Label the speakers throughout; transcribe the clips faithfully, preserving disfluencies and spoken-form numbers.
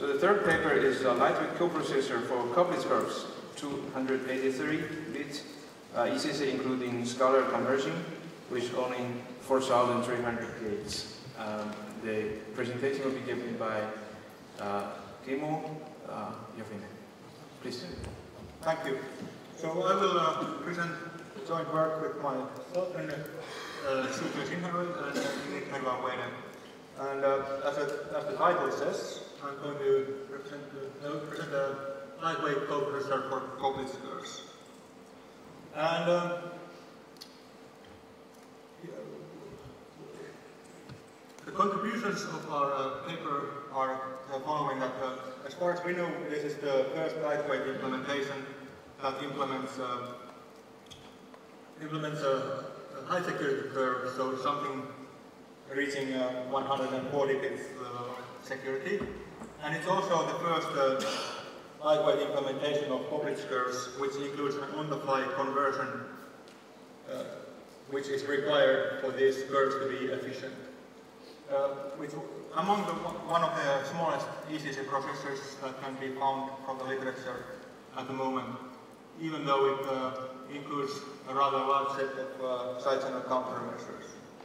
Speaker 1: So the third paper is a Lightweight Coprocessor for Koblitz Curves, two hundred eighty-three bit uh, E C C Including Scalar Conversion, which only four thousand three hundred gates. Um, the presentation will be given by uh, Kimo uh, Jovine. Please.
Speaker 2: Thank you. So I will uh, present joint work with my myself and uh, Silvio Sinharud and uh, And uh, as, a, as the title says, I'm going to present, uh, present a lightweight coprocessor for Koblitz Curves. And uh, the contributions of our uh, paper are the following: that uh, as far as we know, this is the first lightweight implementation that implements uh, implements a, a high security curve, so something reaching uh, one hundred forty bits uh, security. And it's also the first uh, lightweight implementation of Koblitz Curves, which includes an on-the-fly conversion, uh, which is required for these curves to be efficient. Uh, which, among the, one of the smallest E C C processors that can be found from the literature at the moment, even though it uh, includes a rather large set of uh, side channel countermeasures.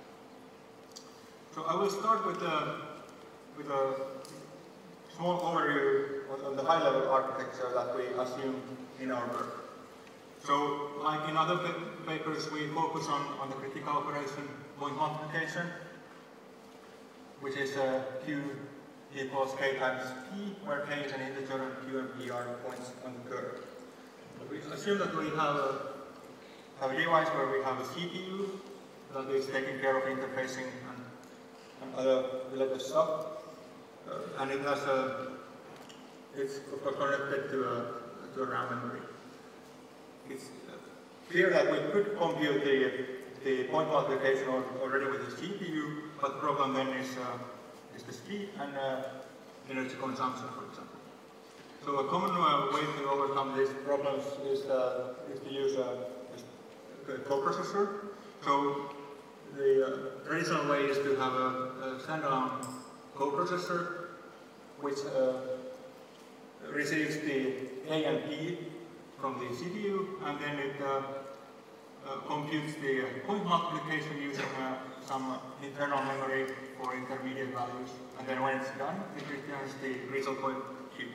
Speaker 2: So I will start with a, with a small overview on the high-level architecture that we assume in our work. So, like in other papers, we focus on, on the critical operation point multiplication, which is uh, Q equals K times P, where K is an integer and Q and P are points on the curve. We assume that we have a, have a device where we have a C P U that is taking care of interfacing and, and other related stuff. Uh, and it has a, it's connected to a, to a RAM memory. It's clear that we could compute the, the point multiplication already with the C P U, but the problem then is, uh, is the speed and uh, energy consumption, for example. So a common uh, way to overcome these problems is, uh, is to use a, a coprocessor. So the uh, traditional way is to have a, a standalone coprocessor which uh, receives the A and P from the C P U, and then it uh, uh, computes the point multiplication using uh, some internal memory for intermediate values, and then when it's done, it returns the result point Q.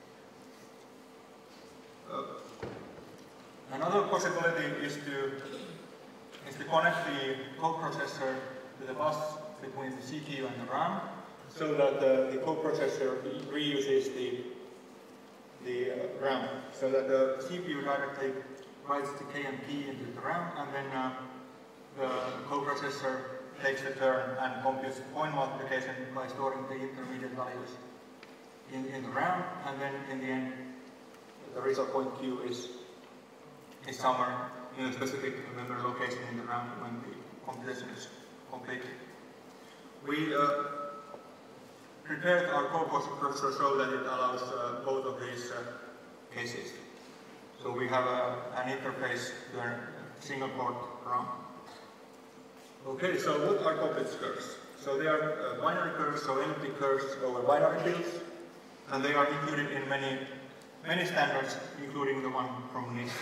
Speaker 2: Uh, another possibility is to is to connect the coprocessor to the bus between the C P U and the RAM, so that uh, the coprocessor reuses the the uh, RAM, so that the C P U directly writes the K and P into the RAM, and then uh, the coprocessor takes the turn and computes the point multiplication by storing the intermediate values in, in the RAM, and then in the end, the result point Q is is somewhere in a specific memory location in the RAM when the computation is complete. We uh, prepared our coprocessor so that it allows uh, both of these uh, cases. So we have a, an interface to a single port RAM. Okay, so what are Koblitz curves? So they are uh, binary curves, so empty curves over binary fields, and they are included in many, many standards, including the one from NIST.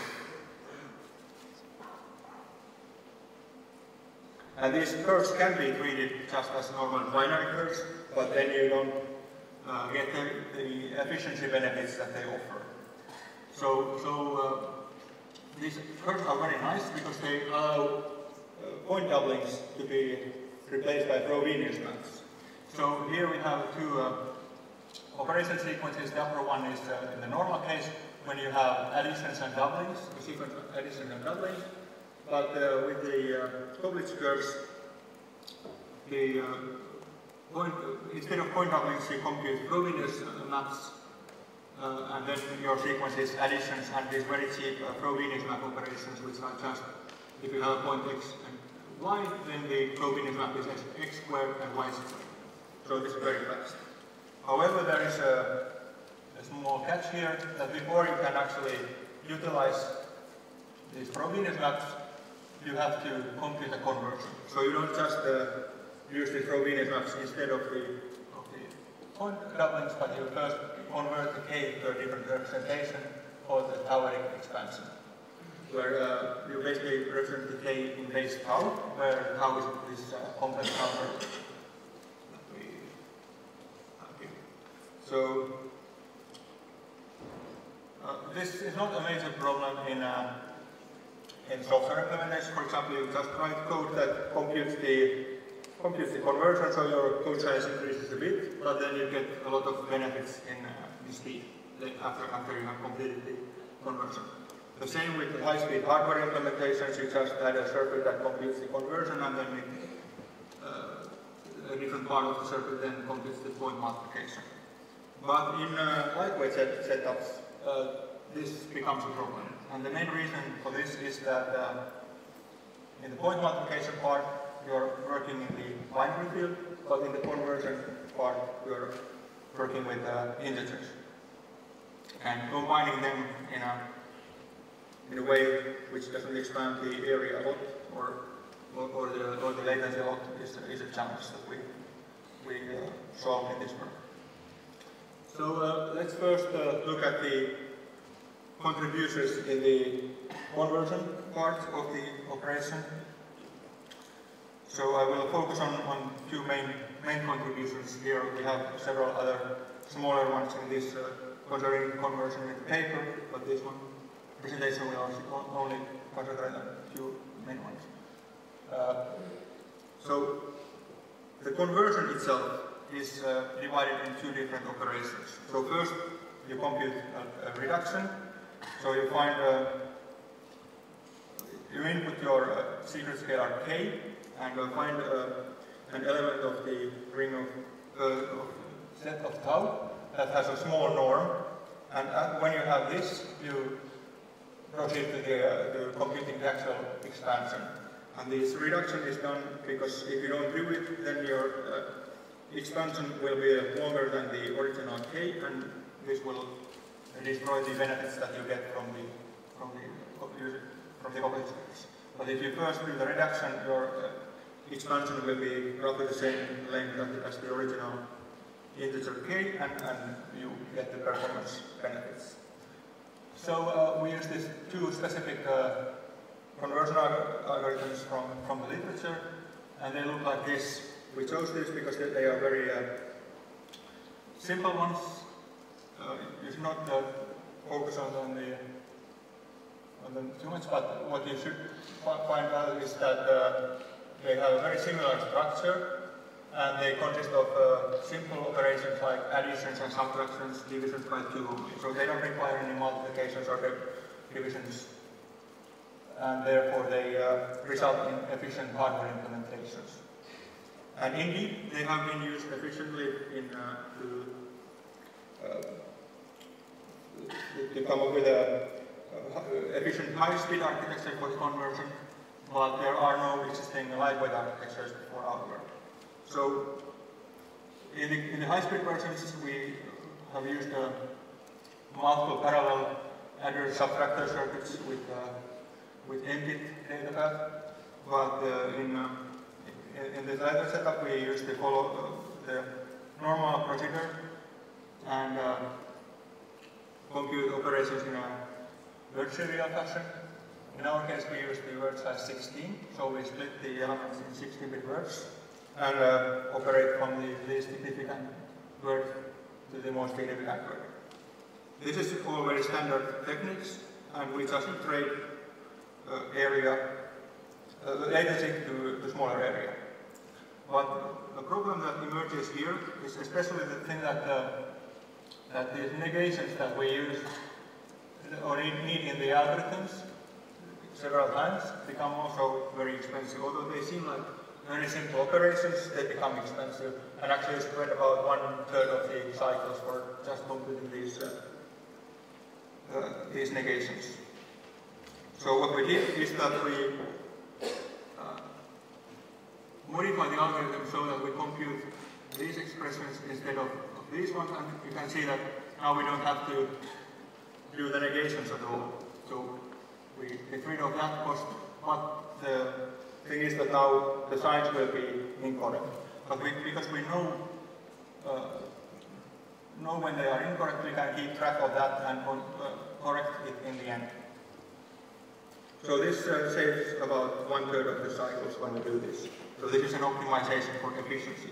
Speaker 2: And these curves can be treated just as normal binary curves, but then you don't uh, get the, the efficiency benefits that they offer. So, so uh, these curves are very nice because they allow uh, point doublings to be replaced by Frobenius maps. So here we have two uh, operation sequences. The upper one is uh, in the normal case when you have additions and doublings, the sequence of additions and doublings. But uh, with the uh, Koblitz curves, the uh, point, instead of point doublings, you compute Frobenius uh, maps, uh, and then your sequence is additions and these very cheap uh, Frobenius map operations, which are just, if you have a point x and y, then the Frobenius map is x, x squared and y squared. So this is very fast. However, there is a, a small catch here, that before you can actually utilize these Frobenius maps, you have to compute a conversion. So you don't just uh, use the Frobenius maps instead of the, of the point doublings, but you first convert the k to a different representation for the tauic expansion, where uh, you basically represent the k in base tau, where tau is this uh, complex number. So uh, this is not a major problem in uh, in software implementation. For example, you just write code that computes the computes the conversion, so your code size increases a bit, but then you get a lot of benefits in uh, the speed after after you have completed the conversion. The same with the high-speed hardware implementations. You just add a circuit that computes the conversion, and then it, uh, a different part of the circuit then computes the point multiplication. But in uh, lightweight set setups, uh, this becomes a problem. And the main reason for this is that uh, in the point multiplication part, you're working in the binary field, but in the conversion part, you're working with uh, integers. And combining them in a, in a way which doesn't expand the area a lot, or, or, or, the, or the latency a lot, is, is a challenge that we, we uh, solve in this work. So uh, let's first uh, look at the contributions in the conversion part of the operation. So I will focus on, on two main, main contributions here. We have several other smaller ones in this uh, considering conversion in the paper, but this one presentation will also only consider a few main ones. Uh, so the conversion itself is uh, divided in two different operations. So first, you compute a, a reduction. So you find, uh, you input your uh, secret scalar k, and you find uh, an element of the ring of, uh, of set of tau that has a small norm. And uh, when you have this, you proceed to the, uh, the computing the actual expansion. And this reduction is done because if you don't do it, then your uh, expansion will be longer than the original k, and this will destroy the benefits that you get from the from the from the Koblitz curves. But if you first do the reduction, your uh, expansion will be roughly the same length as the original integer k, and, and you get the performance benefits. So uh, we use these two specific uh, conversion algorithms from from the literature, and they look like this. We chose this because they are very uh, simple ones. Uh, you should not uh, focus on, on the on them too much, but what you should find out is that uh, they have a very similar structure, and they consist of uh, simple operations like additions and subtractions, divisions by two only. So they don't require any multiplications or divisions, and therefore they uh, result in efficient hardware implementations. And indeed, they have been used efficiently in uh, to, uh, to come up with a uh, efficient high-speed architecture for the conversion, but there are no existing lightweight architectures for our work. So, in the, in the high-speed versions, we have used uh, multiple parallel adder subtractor circuits with uh, with n-bit data path, but uh, in uh, In this latter setup, we use the follow uh, the normal procedure and uh, compute operations in a word serial fashion. In our case, we use the word size sixteen, so we split the elements in sixteen bit words and uh, operate from the least significant word to the most significant word. This is all very standard techniques, and we just trade uh, area uh, latency to the smaller area. But the problem that emerges here is especially the thing that uh, that the negations that we use or need in the algorithms several times become also very expensive. Although they seem like very simple operations, they become expensive and actually spread about one third of the cycles for just computing these uh, uh, these negations. So what we did is that we modify the algorithm so that we compute these expressions instead of, of these ones, and you can see that now we don't have to do the negations at all. So we get rid of that cost, but the thing is that now the signs will be incorrect. But we, because we know uh, know when they are incorrect, we can keep track of that and uh, correct it in the end. So this uh, saves about one third of the cycles when we do this. So this is an optimization for efficiency.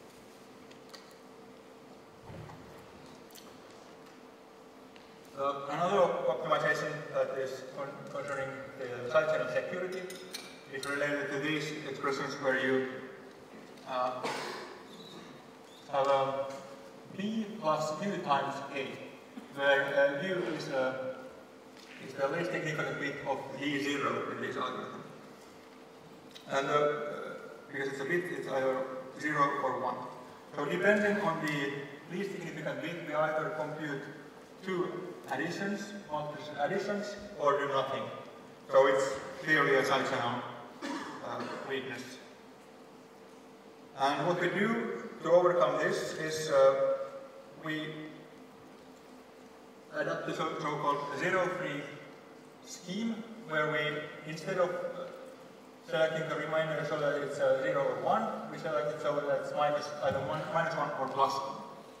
Speaker 2: Uh, another optimization that is con concerning the sidechain of security is related to these expressions where you uh, have a b plus u times a, where uh, u is, uh, is the least significant bit of d zero in this algorithm. And uh, because it's a bit, it's either zero or one. So depending on the least significant bit, we either compute two additions, multiple additions, or do nothing. So it's clearly a sidechain uh, weakness. And what we do to overcome this is uh, we adopt the so-called zero-free scheme, where we, instead of uh, selecting the remainder so that it's uh, zero or one, we select it so that it's minus either one, minus one or plus one.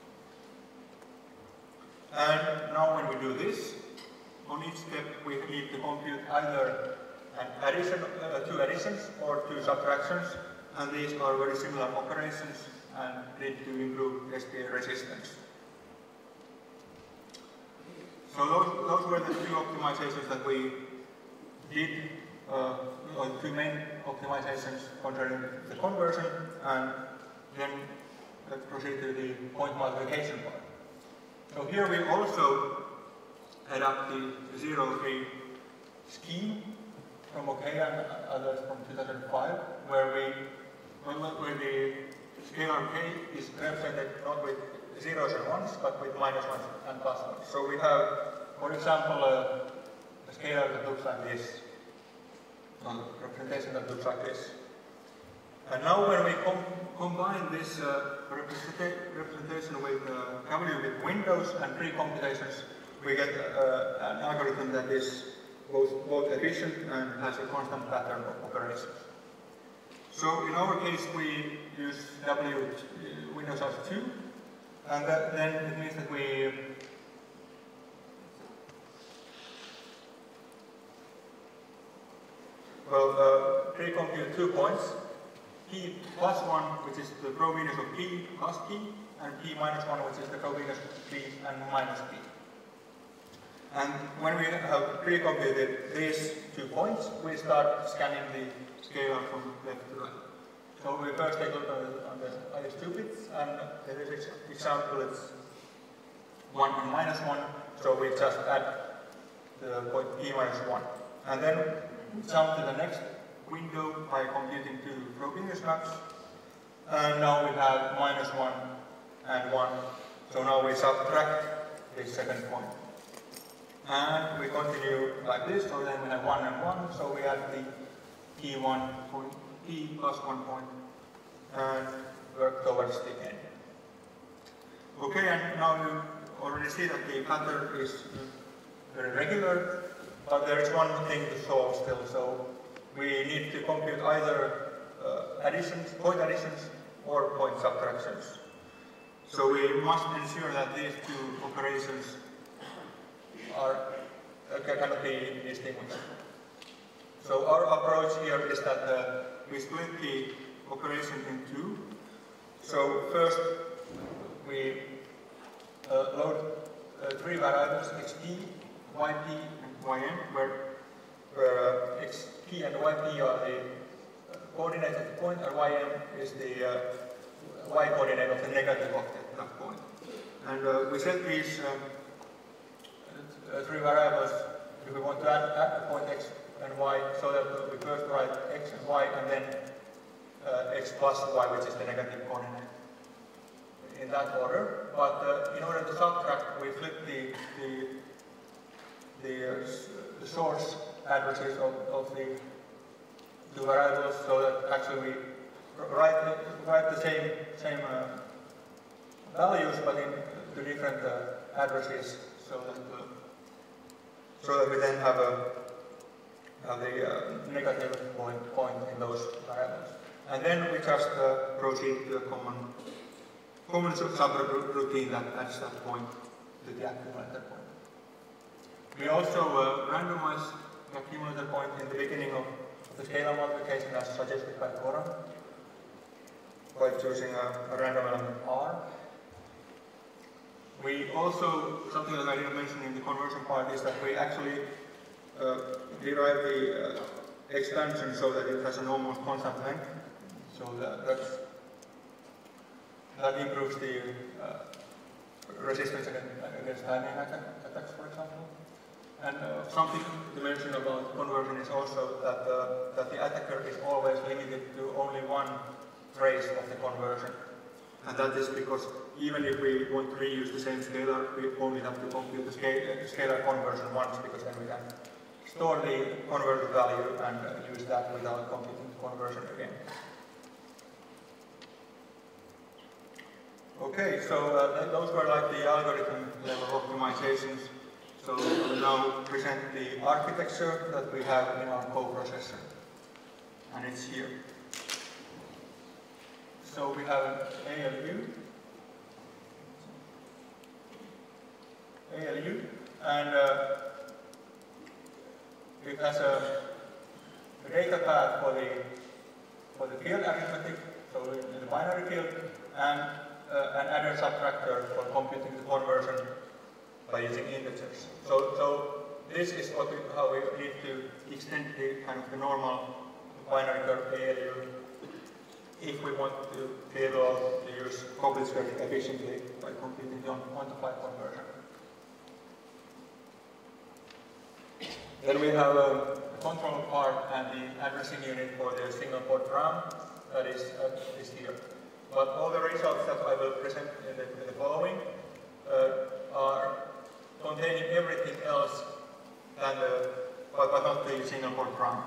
Speaker 2: And now when we do this, on each step we need to compute either an addition, uh, two additions or two subtractions, and these are very similar operations and need to improve S P A resistance. So those, those were the two optimizations that we did, uh, or two main optimizations concerning the conversion, and then let's proceed to the point multiplication part. So here we also adapt the zero-free scheme from OK and others from two thousand five, where we where the scalar k is represented not with zeros and ones, but with minus ones and plus ones. So we have, for example, a, a scalar that looks like this, a representation that looks like this. And now when we com combine this uh, representa representation with uh, W with windows and pre-computations, we get uh, an algorithm that is both, both efficient and has a constant pattern of operations. So in our case we use W uh, window size two, and that, then it means that we well uh, pre-compute two points, p plus one, which is the provenance of p plus p, and p minus one, which is the provenance of p and minus p. And when we have pre-computed these two points, we start scanning the scalar from left to right. So we first take a look on the highest two bits, and in this example it's one and minus one, so we just add the point p minus one. And then we jump to the next window by computing two provenance maps, and now we have minus one and one, so now we subtract the second point. And we continue like this, so then we have one and one, so we add the p one point, p plus one point, and work towards the end. Okay, and now you already see that the pattern is very regular, but there is one thing to solve still, so we need to compute either uh, additions, point additions, or point subtractions. So we must ensure that these two operations are uh, cannot be distinguished. So our approach here is that uh, we split the operation in two. So first we uh, load uh, three variables xt, yp, and ym, where, where uh, xt and yp are the uh, coordinates of the point, and ym is the uh, y coordinate of the negative of that point. And uh, we set these um, Uh, three variables if we want to add, add a point x and y, so that we first write x and y and then uh, x plus y, which is the negative coordinate, in that order. But uh, in order to subtract, we flip the the the, uh, the source addresses of, of the two variables, so that actually we write write the same same uh, values, but in to different uh, addresses, so that. Uh, So that we then have, a, have the uh, negative point, point in those variables. And then we just uh, proceed to a common common subroutine that adds that point to the accumulator point. We also uh, randomize the accumulator point in the beginning of the scalar multiplication as suggested by Cora by choosing a, a random element R. We also, something that I didn't mention in the conversion part is that we actually uh, derive the uh, expansion so that it has an almost constant length. So that, that's, that improves the uh, resistance against timing attacks, for example. And uh, something to mention about conversion is also that, uh, that the attacker is always limited to only one trace of the conversion. And that is because even if we want to reuse the same scalar, we only have to compute the scalar, scalar conversion once, because then we can store the converted value and uh, use that without computing the conversion again. Okay, so uh, those were like the algorithm level optimizations. So we'll now present the architecture that we have in our coprocessor, and it's here. So we have an A L U, A L U, and uh, it has a data path for the for the field arithmetic, so in the binary field, and uh, an adder subtractor for computing the conversion by using integers. So, so this is what we, how we need to extend the kind of the normal binary curve A L U if we want to be able to use Koblitz curves efficiently by computing the one-to-five conversion. Then we have a control part and the addressing unit for the single port RAM that is, uh, is here. But all the results that I will present in the, in the following uh, are containing everything else than the, but, but not the single port RAM.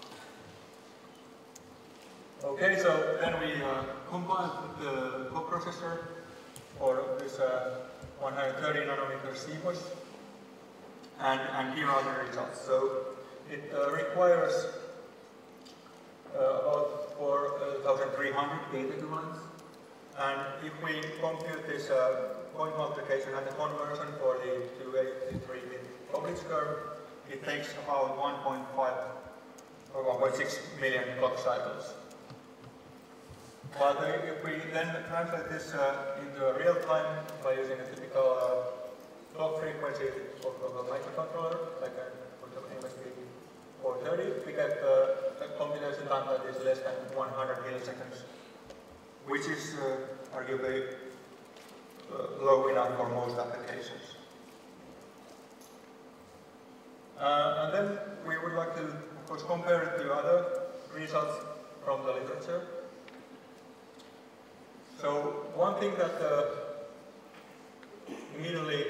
Speaker 2: Okay, so then we uh, compiled the coprocessor for this uh, one hundred thirty nanometer C M O S, and, and here are the results. So it uh, requires uh, about four thousand three hundred gate equivalents, and if we compute this uh, point multiplication and the conversion for the two eighty-three bit Koblitz curve, it takes about one point five or one point six million clock cycles. But uh, if we then translate this uh, into a real time by using a typical uh, clock frequency of, of a microcontroller, like a M S P four thirty, we get uh, a computation time that is less than one hundred milliseconds, which is uh, arguably uh, low enough for most applications. Uh, and then we would like to, of course, compare it to other results from the literature. So one thing that uh, immediately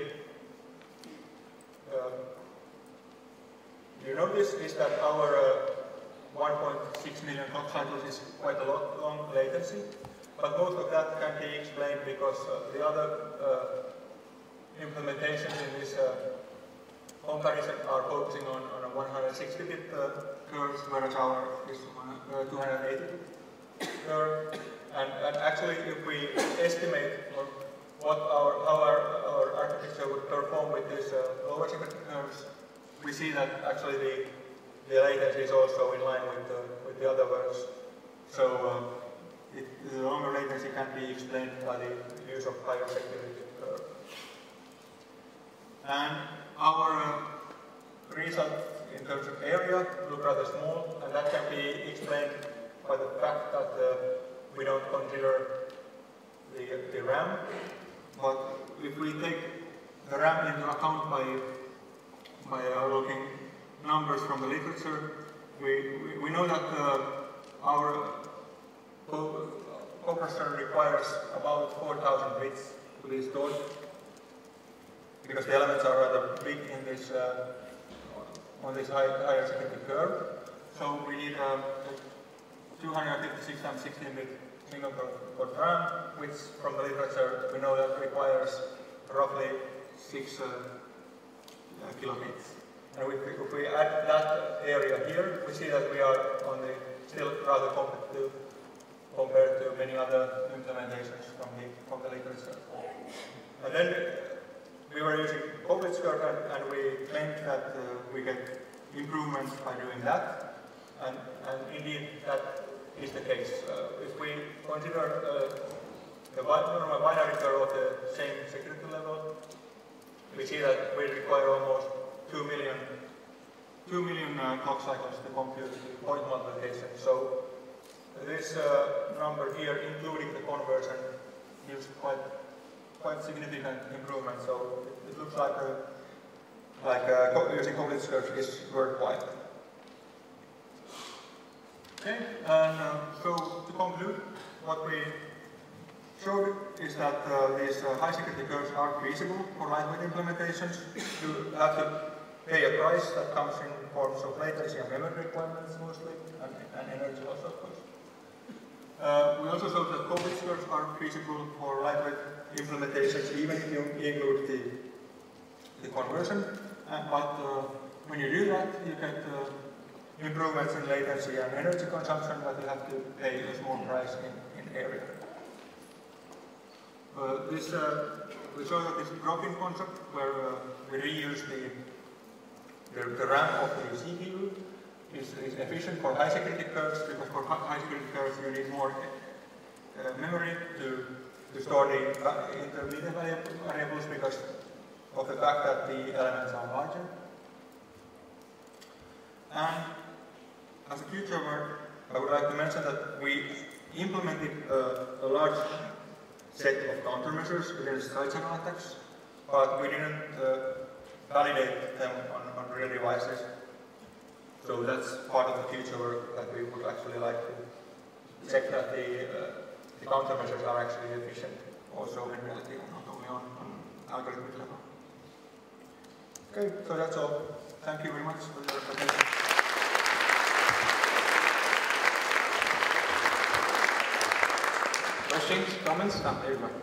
Speaker 2: uh, you notice is that our uh, one point six million clock cycles is quite a lot long latency, but most of that can be explained because uh, the other uh, implementations in this uh, comparison are focusing on, on a one hundred sixty bit uh, curves, whereas our is uh, two hundred eighty bit curve. And, and actually, if we estimate what our, how our, our architecture would perform with these uh, lower symmetric curves, we see that actually the, the latency is also in line with the, with the other ones. So uh, it, the longer latency can be explained by the use of higher security curve. And our uh, results in terms of area look rather small, and that can be explained by the fact that uh, we don't consider the, the RAM, but if we take the RAM into account by, by uh, looking numbers from the literature, we, we, we know that uh, our coprocessor requires about four thousand bits to be stored, because the elements are rather big in this, uh, on this high, higher security curve. So we need uh, two hundred fifty-six times sixteen bit single port RAM, which from the literature we know that requires roughly six uh, uh, kilobits. And if we, if we add that area here, we see that we are on the still rather competitive compared to many other implementations from the, from the literature. And then we were using Koblitz Curve, and, and we claimed that uh, we get improvements by doing that, and, and indeed that is the case. Uh, if we consider uh, the normal binary curve of the same security level, we see that we require almost two million, two million uh, clock cycles to compute the point multiplication. So this uh, number here, including the conversion, gives quite quite significant improvement. So it, it looks like a, like a, using Koblitz Curves is worthwhile. Okay, and uh, so to conclude, what we showed is that uh, these uh, high security curves are feasible for lightweight implementations. You have to pay a price that comes in forms of latency and memory requirements mostly, and, and energy also, of course. Uh, we also showed that Koblitz curves are feasible for lightweight implementations, even if you include the, the conversion. Uh, but uh, when you do that, you get uh, improvements in latency and energy consumption, but you have to pay a small price in, in area. Uh, this, uh, we show that this drop-in concept, where uh, we reuse the, the, the RAM of the C P U, is, is efficient for high security curves, because for high security curves you need more uh, memory to, to store the intermediate variables because of the fact that the elements are larger. And as a future work, I would like to mention that we implemented uh, a large set of countermeasures against side channel attacks, but we didn't uh, validate them on, on real devices. So that's part of the future work that we would actually like to check that the, uh, the countermeasures are actually efficient also in reality, not only on, on algorithmic level. Okay, so that's all. Thank you very much for your attention.
Speaker 1: Questions, comments? Ah, there you go.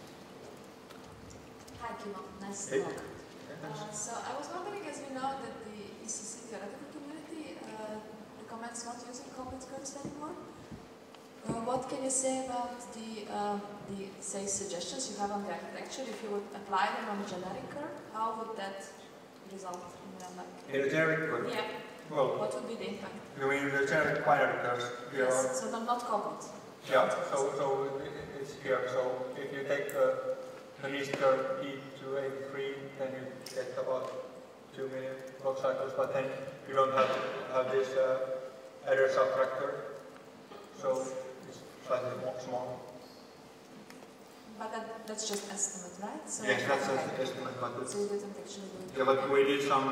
Speaker 3: Hi, Kimo. Nice
Speaker 2: Hey.
Speaker 3: to talk. Uh, so I was wondering, as we know that the E C C theoretical community uh, recommends not using Koblitz curves anymore, uh, what can you say about the, um, the, say, suggestions you have on the architecture? If you would apply them on a generic curve, how would that result in real life?
Speaker 2: In the generic curve?
Speaker 3: Yeah.
Speaker 2: Well,
Speaker 3: what would be the impact?
Speaker 2: you mean the generic binary curves?
Speaker 3: Yes, so they're not Koblitz.
Speaker 2: Yeah, so, so it's here. So if you take uh, the least curve E to eighty-three, then you get about two million clock cycles, but then you don't have, have this uh, error subtractor, so it's slightly more small.
Speaker 3: But that, that's just estimate, right? So
Speaker 2: yes, that's
Speaker 3: okay.
Speaker 2: an estimate, but it's,
Speaker 3: so you didn't actually do it.
Speaker 2: yeah, but we did some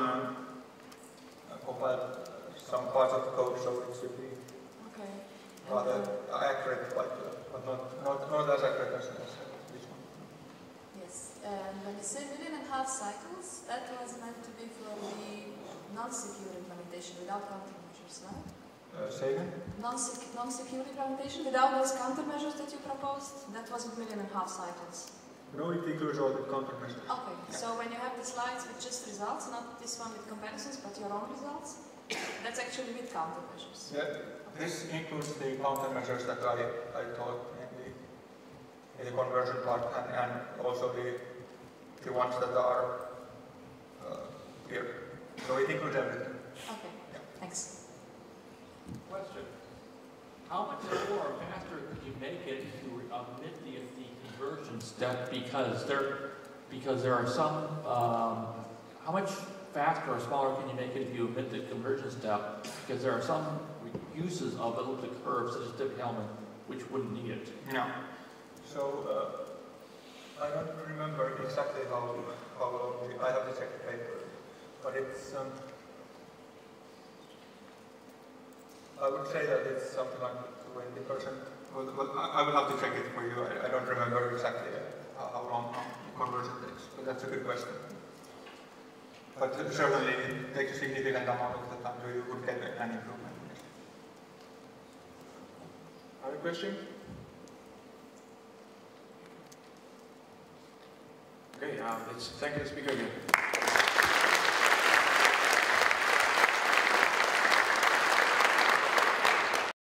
Speaker 2: uh, compile some parts of the code, so it should be
Speaker 3: Okay.
Speaker 2: rather accurate, but, uh, but not, not, not as accurate as, as this one.
Speaker 3: Yes, and when you say million and a half cycles, that was meant to be for the non-secure implementation without countermeasures, right?
Speaker 2: Uh, say again?
Speaker 3: Non-secure non-secure implementation without those countermeasures that you proposed, that wasn't million and a half cycles.
Speaker 2: No, it includes all the countermeasures.
Speaker 3: Okay,
Speaker 2: Yeah.
Speaker 3: so when you have the slides with just results, not this one with comparisons, but your own results, that's actually with countermeasures.
Speaker 2: Yeah, this includes the countermeasures that I, I taught in the, in the conversion part, and, and also the, the ones that are uh, here. So it includes everything.
Speaker 3: Okay,
Speaker 2: Yeah.
Speaker 3: thanks.
Speaker 4: Question. How much more or faster could you make it to omit the, the conversion step because there, because there are some, um, how much faster or smaller can you make it if you omit the conversion step? Because there are some uses of elliptic curves such as Dippy-Hellman which wouldn't need it.
Speaker 2: Yeah. So uh, I don't remember exactly how, how long, the, I have to check the paper, but it's, um, I would say that it's something like twenty percent. Well, well, I will have to check it for you. I, I don't remember exactly uh, how long the conversion takes, but that's a good question. But certainly it takes a significant amount of the time, so you would get an improvement.
Speaker 1: Other question? Okay, uh, let's thank the speaker again.